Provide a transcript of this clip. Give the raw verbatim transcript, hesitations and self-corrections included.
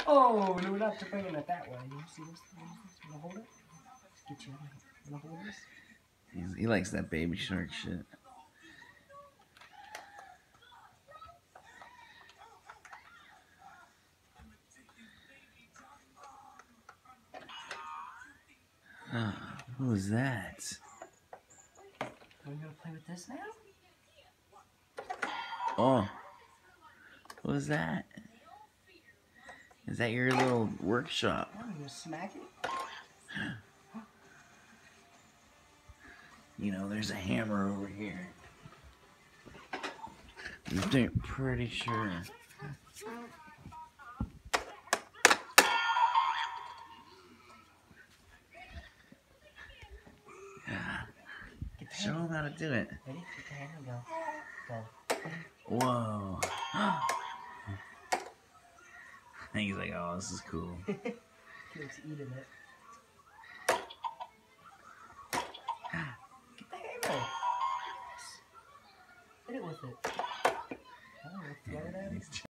Oh, no, not to bringing it that way. You see this? You wanna hold it? Get you. You wanna hold this? He's, he likes that baby shark shit. Oh, what was that? Are we gonna play with this now? Oh, what was that? Is that your little workshop? Oh, you gonna smack it? You know, there's a hammer over here. I'm pretty sure. Show him how to do it. Ready? Get the hammer and go. Go. Whoa. And he's like, oh, this is cool. Keeps eating it. Get the hammer. Hit it with it. Oh, throw it at him.